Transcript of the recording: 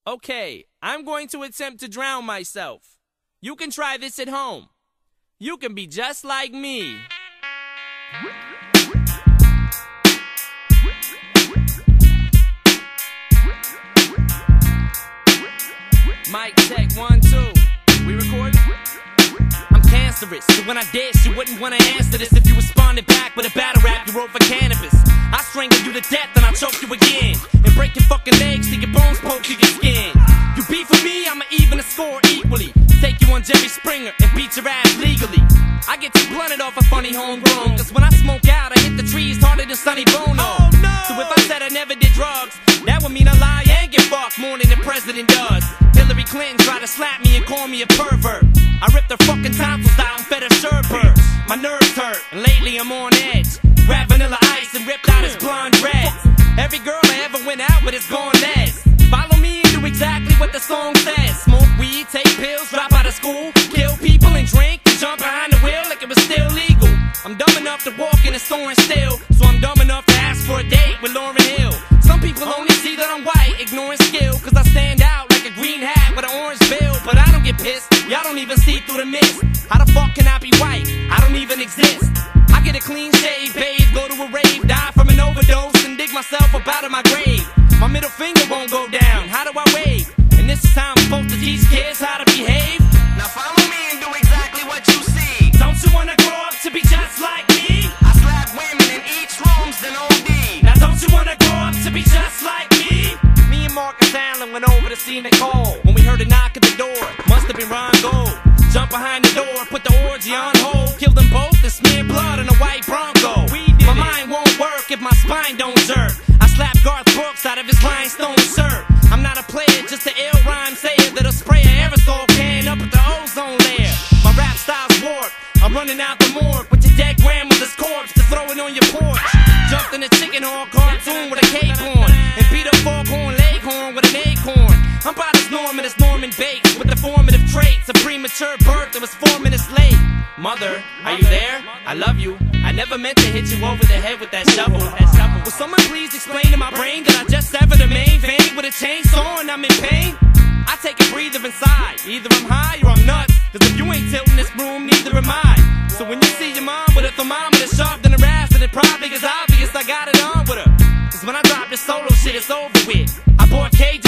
Okay, I'm going to attempt to drown myself. You can try this at home. You can be just like me. Mic check, 1, 2. We recording? I'm cancerous, so when I dish, you wouldn't want to answer this if you responded back with a battle rap you wrote for cannabis. I strangle you to death and I choke you again, and break your fucking legs till your bones poke through your skin. You beef with me, I'ma even the score equally. Take you on Jerry Springer and beat your ass legally. I get too blunted off a funny homegrown, cause when I smoke out, I hit the trees harder than Sonny Bono. Oh, no. So if I said I never did drugs, that would mean I lie and get fucked more than the president does. Hillary Clinton tried to slap me and call me a pervert. I ripped her fucking tonsils out and fed her sherbert. My nerves hurt, and lately I'm on edge. Grabbed Vanilla Ice and ripped out his blonde dreads. Every girl I ever went out with is gone less. Follow me and do exactly what the song says. Smoke weed, take pills, drop out of school, kill people and drink, and jump behind the wheel like it was still legal. I'm dumb enough to walk in a store and steal, so I'm dumb enough to ask for a date with Lauryn Hill. Some people only see that I'm white, ignoring skill, cause I stand out like a green hat with an orange bill. But I don't get pissed, y'all don't even see through the mist. How the fuck can I be white? I don't even exist. I get a clean shave, bathe, go to a rave, die from an overdose, and dig myself up out of my grave. My middle finger won't go down, how do I wave? And this is how I'm supposed to teach kids how to behave. Now follow me and do exactly what you see. Don't you wanna grow up to be just like me? I slap women and eat shrooms and OD. Now don't you wanna grow up to be just like me? Me and Marcus Allen went over to see Nicole when we heard a knock at the door. Must have been Ron Gold. Jump behind the door, put the orgy on hold, killed them both and smeared blood in a white Bronco. My mind won't work if my spine don't jerk. I slap Garth Brooks out of his rhinestone shirt. I'm not a player, just an ill rhyme sayer that'll spray an aerosol can up at the ozone layer. My rap style's warped. I'm running out the morgue with your dead grandmother's corpse to throw it on your porch. Jumped in a chicken horn cartoon with a cape on, and beat up foghorn leghorn with an acorn. I'm about as Norman as Norman Bates, with the formative traits of premature birth that was 4 minutes late. Mother, are you there? I love you. I never meant to hit you over the head with that shovel. Will someone please explain to my brain that I just severed the main vein with a chainsaw and I'm in pain? I take a breather inside. Either I'm high or I'm nuts, cause if you ain't tilting this broom, neither am I. So when you see your mom with a thermometer sharp in her ass, then it probably is obvious I got it on with her. Cause when I drop this solo shit, it's over with. I bought KJ